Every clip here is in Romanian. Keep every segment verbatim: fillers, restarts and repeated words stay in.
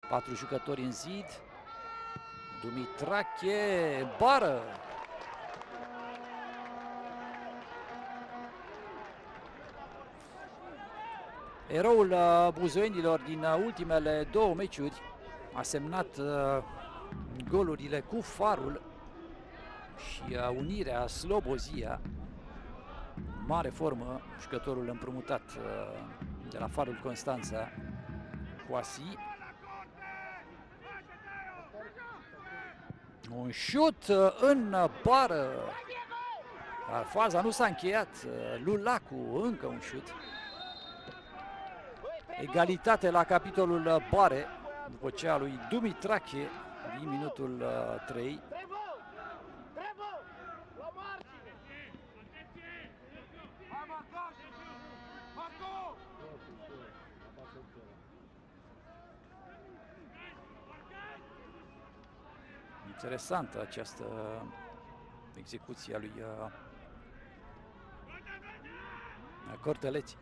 Patru jucători în zid. Dumitrache, bară. Eroul buzoienilor din ultimele două meciuri a semnat golurile cu Farul și unirea Slobozia. Mare formă, jucătorul împrumutat de la Farul Constanța, Coasi. Un șut în bară. Dar faza nu s-a încheiat. Lulacu, încă un șut. Egalitate la capitolul bare după cea lui Dumitrache din minutul trei. Interesantă această execuție a lui Corteleți.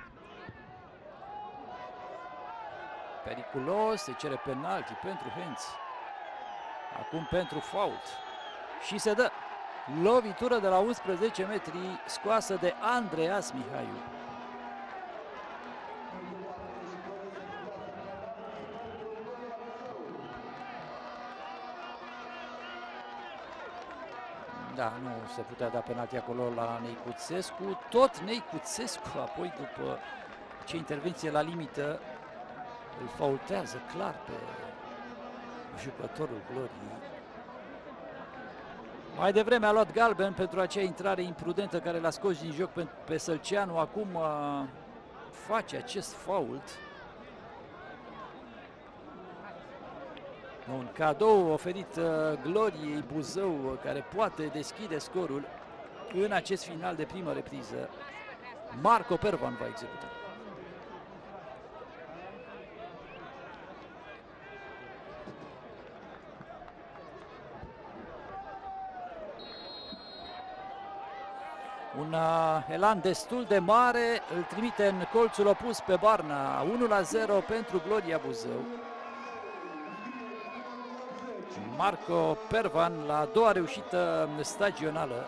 Periculos, se cere penalti pentru Hens. Acum pentru fault. Și se dă lovitură de la unsprezece metri, scoasă de Andreas Mihaiu. Da, nu se putea da penalti acolo la Neicuțescu. Tot Neicuțescu, apoi după ce intervenție la limită, îl faultează clar pe jucătorul Gloriei. Mai devreme a luat galben pentru acea intrare imprudentă care l-a scos din joc pe, pe Sălceanu. Acum uh, face acest fault. Un cadou oferit uh, Gloriei Buzău, care poate deschide scorul în acest final de primă repriză. Marco Pervan va executa. Un uh, elan destul de mare îl trimite în colțul opus pe Barna. unu la zero pentru Gloria Buzău. Marco Pervan la a doua reușită stagională.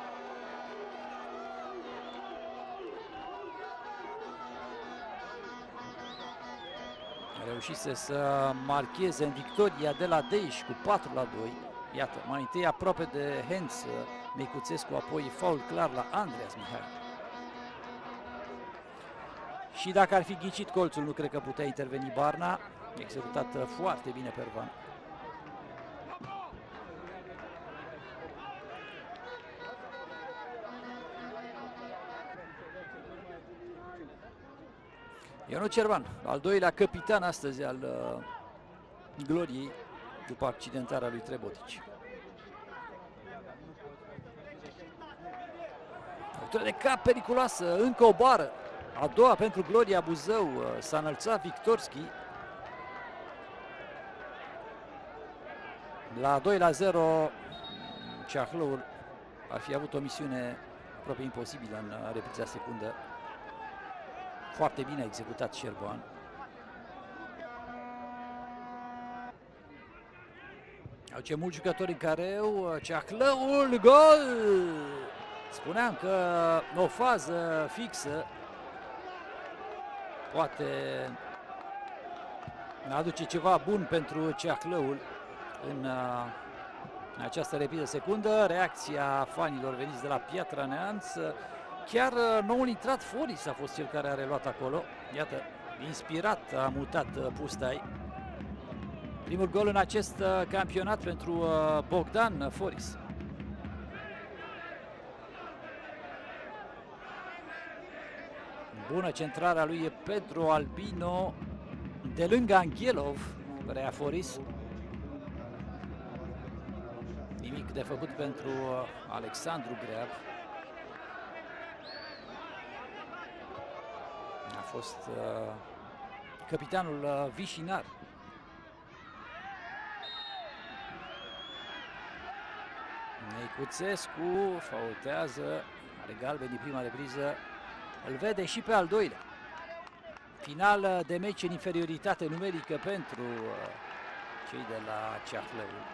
Reușise să marcheze în victoria de la Deiș cu patru la doi. Iată, mai întâi aproape de Hens Neicuțescu, apoi faul clar la Andreas Mihai. Și dacă ar fi ghicit colțul, nu cred că putea interveni Barna. Executat foarte bine Pervan. Ionu Cervan, al doilea capitan astăzi al uh, Gloriei, după accidentarea lui Trebotici. Lovitură de cap periculoasă, încă o bară. A doua pentru Gloria Buzău, s-a înălțat Victorski. La doi la zero, Ceahlăul ar fi avut o misiune aproape imposibilă în repriza secundă. Foarte bine executat Șerban. Au ce mulți jucători în careu. Ceahlăul, gol! Spuneam că o fază fixă poate aduce ceva bun pentru Ceahlăul în, în această repriză secundă. Reacția fanilor veniți de la Piatra Neamț. Chiar noul intrat Foris a fost cel care a reluat acolo. Iată, inspirat a mutat Pustai. Primul gol în acest campionat pentru Bogdan Foris. Bună centrarea lui Pedro Albino de lângă Anghelov, rea Foris. Nimic de făcut pentru Alexandru Greab. A fost uh, capitanul uh, Vișinar. Neicuțescu faultează, are galben din prima repriză, îl vede și pe al doilea. Final de meci în inferioritate numerică pentru uh, cei de la Ceahlăul.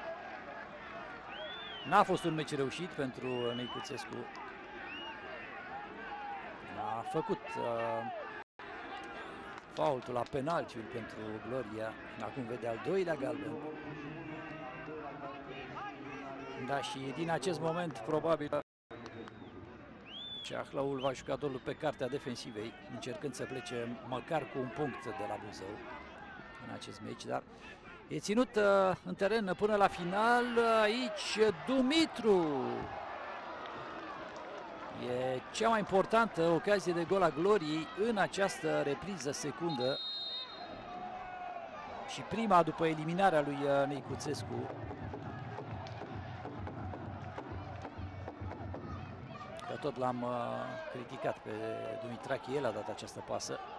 N-a fost un meci reușit pentru Nicuțescu. A făcut uh, faultul la penaltiul pentru Gloria. Acum vede al doilea galben. Da, și din acest moment probabil Ceahlăul va juca dolul pe cartea defensivei, încercând să plece măcar cu un punct de la Buzău în acest meci, dar e ținut uh, în teren până la final. Aici Dumitru. E cea mai importantă ocazie de gol a Gloriei în această repriză secundă și prima după eliminarea lui Nicuțescu. Că tot l-am uh, criticat pe Dumitrache, el a dat această pasă.